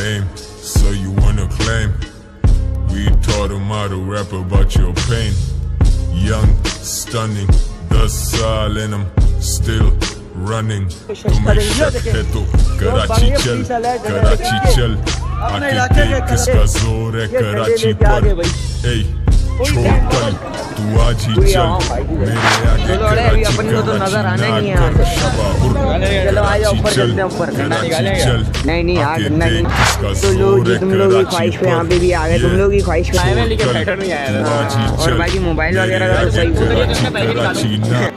claim, so you wanna claim. We taught him how to rap about your pain. Young, stunning, the साल in him, still running. तुम्हें शक है तो कराची चल, कराची चल, आके देख किसका जोर है कराची पर. Ey, छोड़ कल, तू आज ही चल, मेरे आगे कराची कराची ना कर शबाहुर. कराची चल, कराची चल, आके देख किसका जोर है कराची पर. यहाँ पे भी आ गए तुम लोग की ख्वाहिश पे आए हैं, लेकिन पैटर्न नहीं आया. और बाकी मोबाइल वगैरह का तो सही कराची ना.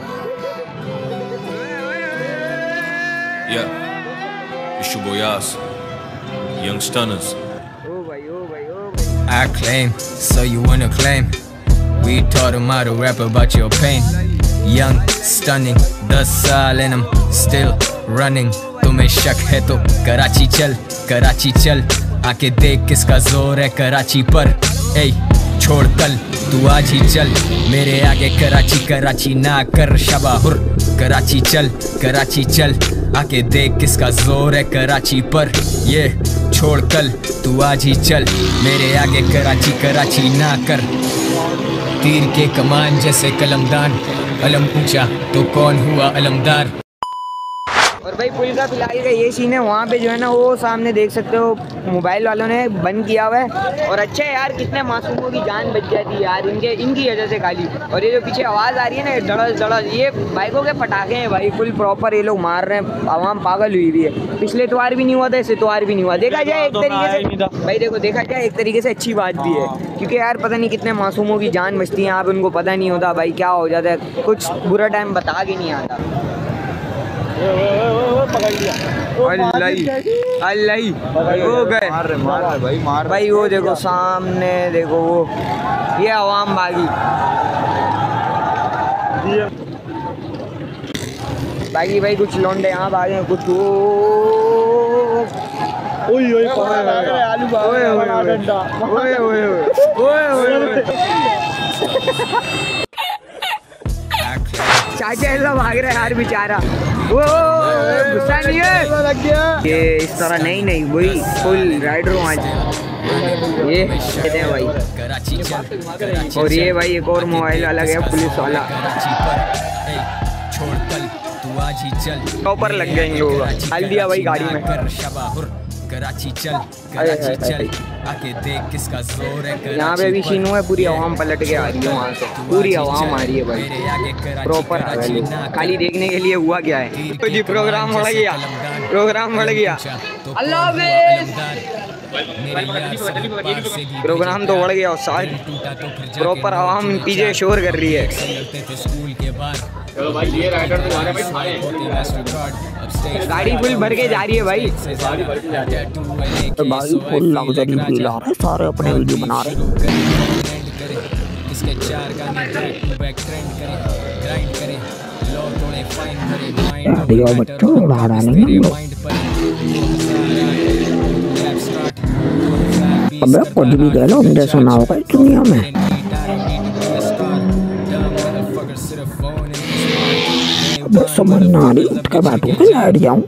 Yeah, it's your boy Yas, Young Stunners. I claim, so you wanna claim. We taught him how to rap about your pain. Young, stunning, 10 साल and I'm still running. तुम्हें शक है तो कराची चल, कराची चल, आके देख किसका जोर है कराची पर. Ey, छोड़ कल, तू आज ही चल, मेरे आगे कराची कराची ना कर शबाहुर. कराची चल, कराची चल, आके देख किसका जोर है कराची पर. ये छोड़ कल, तू आज ही चल, मेरे आगे कराची कराची ना कर. तीर के कमान जैसे कलमदान, अलम ऊंचा तो कौन हुआ अलमदार. और भाई पुल का फिलहाल का ये सीन है, वहाँ पे जो है ना वो सामने देख सकते हो मोबाइल वालों ने बंद किया हुआ है. और अच्छा है यार, कितने मासूमों की जान बच जाती है यार इनकी वजह से खाली. और ये जो पीछे आवाज़ आ रही है ना धड़स धड़स, ये बाइकों के पटाखे हैं भाई, फुल प्रॉपर ये लोग मार रहे हैं. आवाम पागल हुई हुई है. पिछले इतवार भी नहीं हुआ था, इस इतवार भी नहीं हुआ. देखा जाए एक तरीके से भाई, देखो देखा जाए एक तरीके से अच्छी बात भी है, क्योंकि यार पता नहीं कितने मासूमों की जान बचती है यहाँ पे, उनको पता नहीं होता भाई क्या हो जाता है, कुछ बुरा टाइम बता के नहीं आता. अल्लाह हो गए भाई. वो देखो सामने, देखो वो ये आवाम भागी. बाकी भाई कुछ लौंडे यहाँ भागे हैं, कुछ चाचा ऐसा भाग रहा है यार बेचारा. वो गुस्सा नहीं है ये, इस तरह नहीं वही फुल राइडर आज ये कहते हैं भाई. और ये भाई एक और मोबाइल अलग है पुलिस वाला. ऊपर लग गए इन लोगों का, डाल दिया भाई गाड़ी में. कराची चल, कराची चल, आके देख किसका जोर है. यहाँ पे भी सीनू है, पूरी आवाम पलट के आ रही है वहाँ से, पूरी आवाम आ रही है भाई प्रॉपर. खाली देखने के लिए हुआ क्या है तो जी, प्रोग्राम बढ़ गया, प्रोग्राम बढ़ गया. अल्लाह हाफ़िज़. प्रोग्राम तो बढ़ गया और साथ प्रॉपर आवाम पीछे शोर कर रही है. चलो भाई, ये राइडर तो भाई गाड़ी फुल भर के जा रही है भाई. भाई फुल लग्जरी फील आ रहा है, सारे अपने वीडियो बना रहे हैं. बच्चों उड़ा रहे हैं. अबे कुछ भी कह लो, मुझे सुना होगा इस दुनिया में. समझ ना आ रही, उठ के बैठूं कि लाइट जाऊं.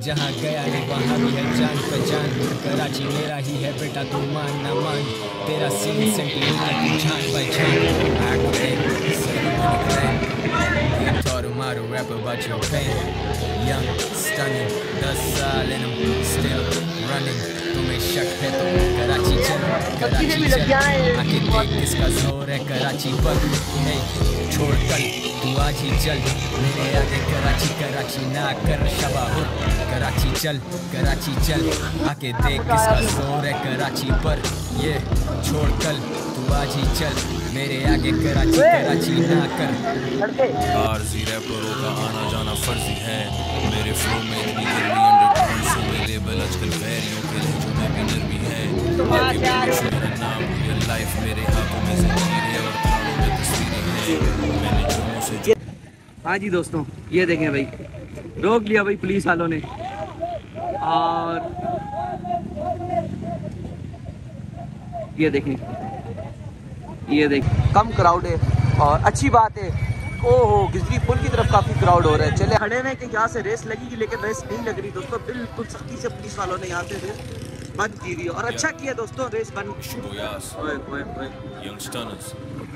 तुम्हें शक है तो कराची चल, कराची चल, आके देख किसका जोर है कराची पर. छोड़ कल, तू आज ही चल, मेरे आगे कराची कराची ना कर शबाहुर. कराची चल, कराची चल, आके देख किसका जोर है कराची पर. ये छोड़ कल, तू आज ही चल, मेरे आगे कराची कराची ना कर. आरज़ी रैपरों का आना जाना फर्जी है, मेरे फ्लो में इतनी गर्मी अंडरटोन से मेरे लेबल आजकल वैरियों के लहजों में भी नरमी है. मेरा नाम रियल लाइफ मेरे हाथों में ज़ंजीर है और तारों में तस्वीरें हैं. मैंने जुर्मों से हाँ जी दोस्तों, ये देखें भाई, रोक लिया भाई पुलिस वालों ने. और ये देखें, ये देखें कम क्राउड है और अच्छी बात है. ओहो, गिजरी पुल की तरफ काफी क्राउड हो रहा है. चले खड़े हैं कि यहाँ से रेस लगेगी, लेकिन रेस नहीं लग रही दोस्तों. बिल्कुल सख्ती से पुलिस वालों ने यहाँ से रेस बंद की हुई और अच्छा किया दोस्तों रेस बंद। Young stunners.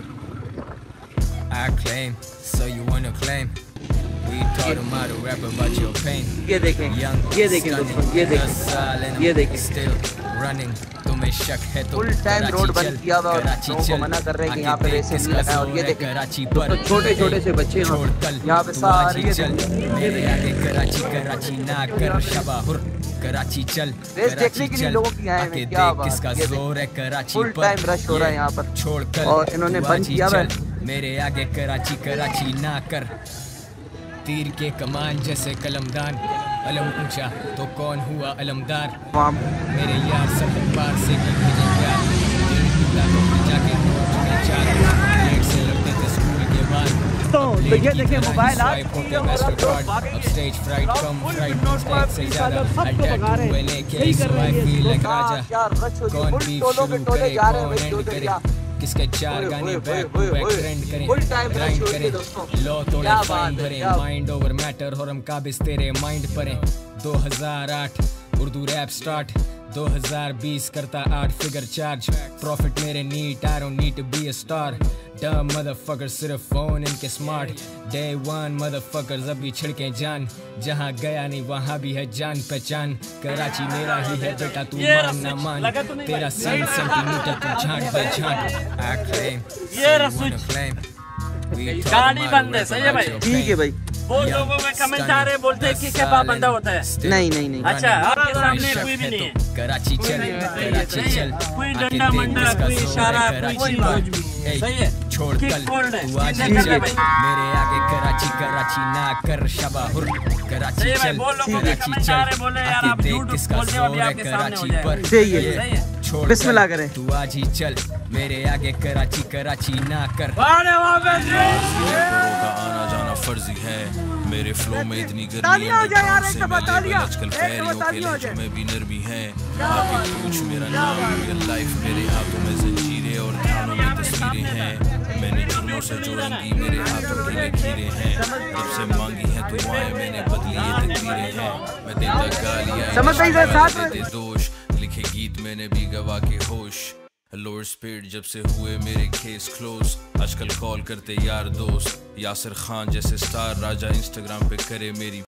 I claim, so you wanna claim. We taught him how to rap about your pain. ये देखें, ये देखें दोस्तों, ये देखें, ये देखें। Still running. तुम्हें शक है तो फुल टाइम रोड बंद किया हुआ और लोगों को मना कर रहे हैं कि यहाँ पे रेसेस नहीं लगाएं। और ये देखें तो छोटे छोटे से बच्चे यहाँ पे सारे मेरे आगे कराची कराची ना कर शबाहुर कराची चल रेस देखने के लिए लोगों की आए हैं। क्या बात, किसका जोर है कराची फुल टाइम रश हो रहा है यहाँ पर छोड़कर और इन्होंने बंद किया हुआ है। मेरे आगे कराची कराची ना कर तीर के कमान जैसे कलमदान अलम ऊंचा तो कौन हुआ अलमदार मेरे यार सब पार से भी भेजे प्यार दिल टूटा तो जाके नोट में चार लेट से लड़ते थे स्कूल के बाद तो ये देखें मोबाइल अब स्टेज फ्राइट कम फ्राइट स्टेज से ज्यादा अटैक हुए लेके सो आई फील लाइक राजा कौन भी शुरू करे कौन एंड करे किसके चार गाने बैक टू बैक ट्रेंड करें ग्राइंड करें लो तोड़े फाइन भरें माइंड ओवर मैटर और हम काबिज तेरे माइंड पर हैं 2008 उर्दू रैप स्टार्ट 2020 करता 8 फिगर चार्ज प्रॉफिट मेरे neat I don't need to be a star dumb motherfucker सिर्फ फोन इनके स्मार्ट डे वन मदरफकर्स अभी छिड़के जान जहां गया नहीं वहां भी है जान पहचान कराची मेरा ही है बेटा तू मान ना मान तेरा सेंटीमीटर तू झांक पे झांक आई क्लेम ये गाड़ी बंद है। सही है भाई, ठीक है भाई। वो लोगों में कमेंट आ रहे बोलते हैं कि कबाब बंदा होता है। नहीं नहीं नहीं अच्छा आपके सामने कोई भी नहीं है। कराची चल कराची चल कोई डंडा मंडा कोई इशारा कोई कुछ भी सही है। छोड़ कल तू आज चल मेरे आगे कराची कराची ना कर शबाहुर कराची चल कराची चल आके देख किसका जोर है कराची पर छोड़ बिस्मिल्लाह करें तू आज ही चल मेरे आगे कराची कराची ना कर का आना जाना फर्जी है मेरे फ्लो में इतनी गर्मी आजकल फैरियों के लहजों में भी नरमी है आगे पूछ मेरा नाम रियल लाइफ मेरे हाथों में जंजीरें और ध्यानों में तस्वीरें हैं मैंने जुर्मों से जो रंगी मेरे हाथों के लकीरें हैं जब से मांगी है दुआएं मैंने बदली ये तकदीरें हैं मैं देता गालियां देते दोष लिखे गीत मैंने भी गवा के होश लोअर स्पीड जब से हुए मेरे केस क्लोज आजकल कॉल करते यार दोस्त यासिर खान जैसे स्टार राजा इंस्टाग्राम पे करे मेरी